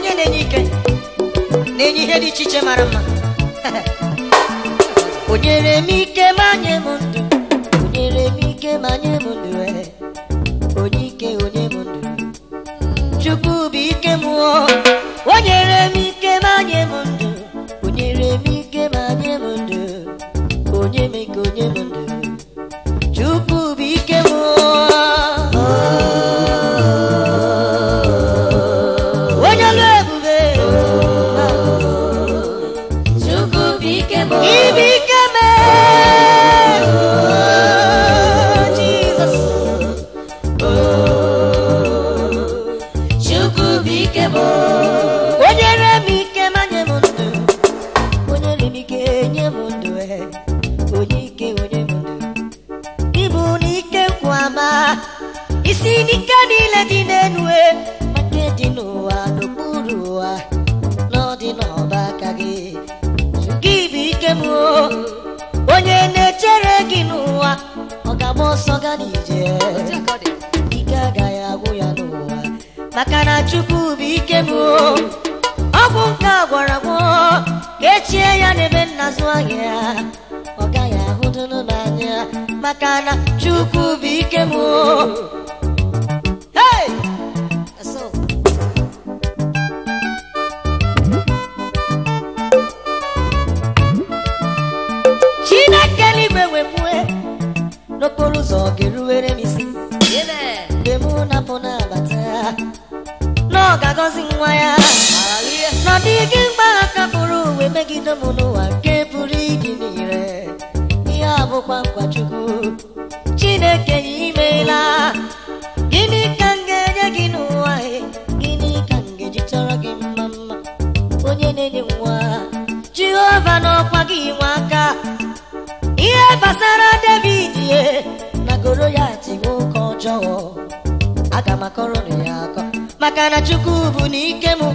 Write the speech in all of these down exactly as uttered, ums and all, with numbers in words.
onye na-enye ike na-enye ihe dị iche iche mara mma. O nyere m ike ma nye m ndụ, o nyere m ike ma nye m ndụ, onye ike onye m ndụ. Chukwu bụ ike m, o nyere m ike ma nye m ndụ, o nyere m ike ma nye m ndụ, onye m ike onye m ndụ. Chukwu bụ ike m, onye ọlụ ebube. Chukwu bụ ike m, Ibe ike m, Jesus. Chukwu bụ ike m, O nyere m ike ma nye m ndụ, o nyere m ike nye m ndụ, onye ike onye m ndụ. Ịbụ n'ike nkwama, isi n'ike niile dị n'elu, ma nke dị n'ụwa n'okpuru ụwa, n'ọdị n'ọba aka gị. Gị bụ ike m, onye na-echere gị n'ụwa, ọ ga-agba ọsọ ga n'ije, ike agaghị agwụ ya n'ụwa, maka na Chukwu bụ ike m. Ọ bụ nke a gwara gwọ ka echie ya n'ebe nnazụ ahịa, ọ gaghị ahụdụnụ n'anya, maka na Chukwu bụ ike m. Hey! That's all. Chineke n'igwe wepue n'okporo ụzọ ga-eruwere m isi. Mgbe mụ na-apụ na-abata, na ọ ga-agọzi nwa ya, na ọ dịghị mgba aka pụrụ uwe megide m n'ụwa nke pụrụ ịdị n'ire. Ihe a bụkwa nkwa Chukwu. Chineke ya imeela. Gịnị ka m ga-enye gị n'ụwa? Gịnị ka m ga-eji chọrọ gị mma mma? Onye na-enye nwa, Jehova n'ọkwa gị nwa aka. Ihe gbasara David ye na Goliath nwoke ọjọọ, aga m akọrọ ya akọ, maka na Chukwu bụ n'ike m.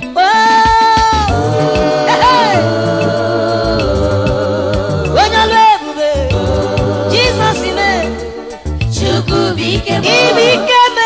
Onye ọlụ ebube, Jizọs ime. Chukwu bụ ike m, Ibe ike m.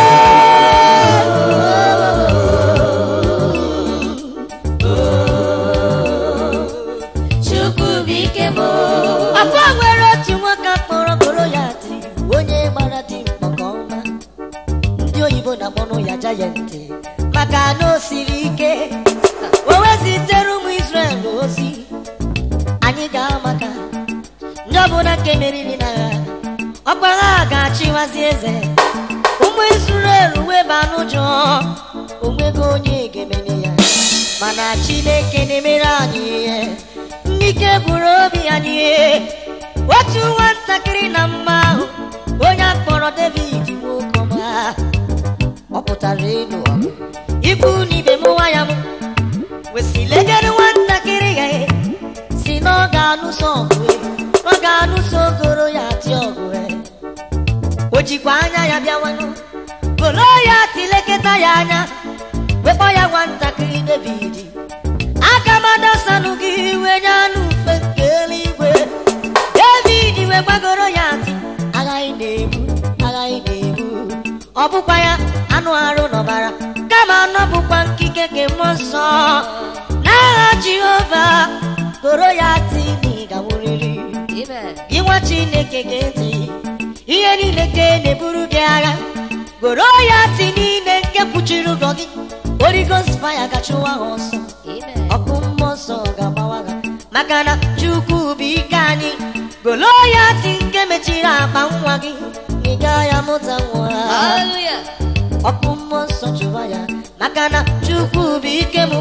Chukwu bụ ike m, Akwa nwere otu nwoke kpọrọ Goliath, onye gbara dị mkpọ nke ọma. Ndị oyibo na-akpọnụ ya giant, maka na o siri ike. O wezitere ụmụ Israel ozi, anyị ga-amaka ndị ọbụla nke meriri n'agha, ọkwa ha ga-achịwazi eze. Ụmụ Israel weba n'ụjọ, onwego onye ga-emene ya, mana Chineke na-emere anyị ihe. N'ike gwụrụ obi anyị ihe. Otu nwatakịrị na mma ahụ, onye akpọrọ David nwoke ọma, ọ pụtara elu ọgụ, ikwu n'ibe m nwa ya m wesilegere nwatakịrị ya, si na ọ ga-anụso ọgụ, ọ ga-anụso Goliath ọgụ. O jikwa anya ya bịawanụ, Goliath lekọta ya anya, wekpọ ya nwatakịrị David. Aga m adasanụ gị iwe nye anụ ufe nke eluigwe. David wekwa Goliath, aghaghị na-egbu aghaghị na-egbu, ọ bụkwa ya anụ arụ n'ọbara, kama anọ bụkwa nkike nke mmụọ nsọ. N'agha Jehova, Goliath ị ga-anwụrịrị. Gị nwa Chineke ga-eti ihe niile ka na-eburu gị agha. Goliath niile nke kpuchiri ụgwọ gị, Holy Ghost fire ga-achụwa ha ọsọ, ọkụ mmụọ nsọ ga-agbawa ha, maka na Chukwu bụ ike anyị. Goliath nke mechiri akpa nwa gị, ị gaghị amụta nwa. Ọkụ mmụọ nsọ chụwa ya, maka na Chukwu bụ ike m.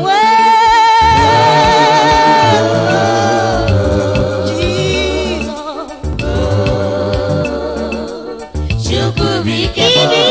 Chukwu bụ ike m.